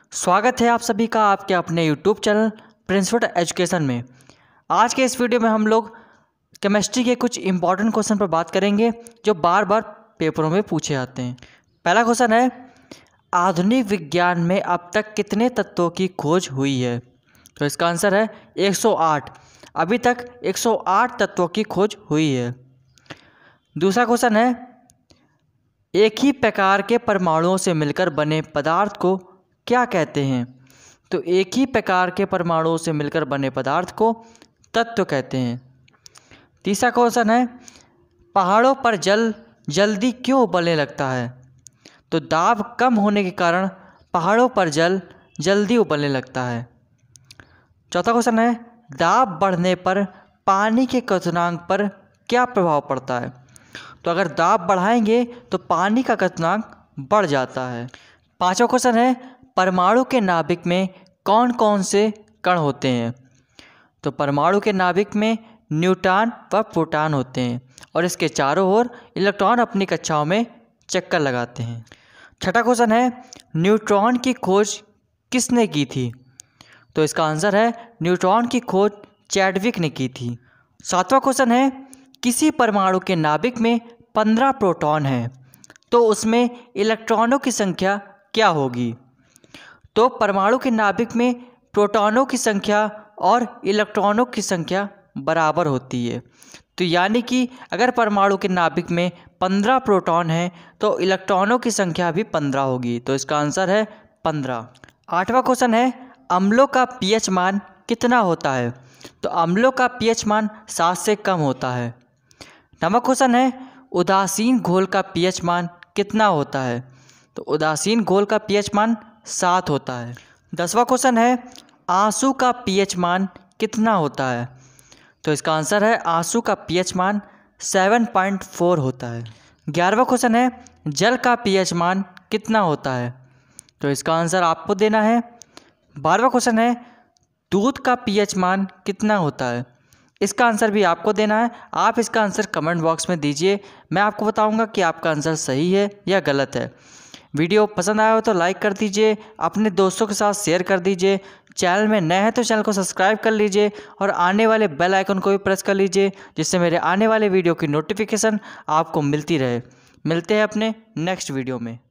स्वागत है आप सभी का आपके अपने YouTube चैनल प्रिंसिपल एजुकेशन में। आज के इस वीडियो में हम लोग केमिस्ट्री के कुछ इंपॉर्टेंट क्वेश्चन पर बात करेंगे जो बार बार पेपरों में पूछे जाते हैं। पहला क्वेश्चन है, आधुनिक विज्ञान में अब तक कितने तत्वों की खोज हुई है? तो इसका आंसर है 108। अभी तक 108 तत्वों की खोज हुई है। दूसरा क्वेश्चन है, एक ही प्रकार के परमाणुओं से मिलकर बने पदार्थ को क्या कहते हैं? तो एक ही प्रकार के परमाणुओं से मिलकर बने पदार्थ को तत्व कहते हैं। तीसरा क्वेश्चन है, पहाड़ों पर जल जल्दी क्यों उबलने लगता है? तो दाब कम होने के कारण पहाड़ों पर जल जल्दी उबलने लगता है। चौथा क्वेश्चन है, दाब बढ़ने पर पानी के क्वथनांक पर क्या प्रभाव पड़ता है? तो अगर दाब बढ़ाएंगे तो पानी का क्वथनांक बढ़ जाता है। पांचवा क्वेश्चन है, परमाणु के नाभिक में कौन कौन से कण होते हैं? तो परमाणु के नाभिक में न्यूट्रॉन व प्रोटॉन होते हैं और इसके चारों ओर इलेक्ट्रॉन अपनी कक्षाओं में चक्कर लगाते हैं। छठा क्वेश्चन है, न्यूट्रॉन की खोज किसने की थी? तो इसका आंसर है न्यूट्रॉन की खोज चैडविक ने की थी। सातवां क्वेश्चन है, किसी परमाणु के नाभिक में 15 प्रोटॉन हैं तो उसमें इलेक्ट्रॉनों की संख्या क्या होगी? तो परमाणु के नाभिक में प्रोटॉनों की संख्या और इलेक्ट्रॉनों की संख्या बराबर होती है। तो यानी कि अगर परमाणु के नाभिक में 15 प्रोटॉन हैं तो इलेक्ट्रॉनों की संख्या भी 15 होगी। तो इसका आंसर है 15। आठवां क्वेश्चन है, अम्लों का पीएच मान कितना होता है? तो अम्लों का पीएच मान 7 से कम होता है। नवा क्वेश्चन है, उदासीन घोल का पीएच मान कितना होता है? तो उदासीन घोल का पीएच मान 7 होता है। 10वां क्वेश्चन है, आंसू का पीएच मान कितना होता है? तो इसका आंसर है आंसू का पीएच मान 7.4 होता है। 11वां क्वेश्चन है, जल का पीएच मान कितना होता है? तो इसका आंसर आपको देना है। 12वां क्वेश्चन है, दूध का पीएच मान कितना होता है? इसका आंसर भी आपको देना है। आप इसका आंसर कमेंट बॉक्स में दीजिए, मैं आपको बताऊंगा कि आपका आंसर सही है या गलत है। वीडियो पसंद आया हो तो लाइक कर दीजिए, अपने दोस्तों के साथ शेयर कर दीजिए। चैनल में नए हैं तो चैनल को सब्सक्राइब कर लीजिए और आने वाले बेल आइकन को भी प्रेस कर लीजिए जिससे मेरे आने वाले वीडियो की नोटिफिकेशन आपको मिलती रहे। मिलते हैं अपने नेक्स्ट वीडियो में।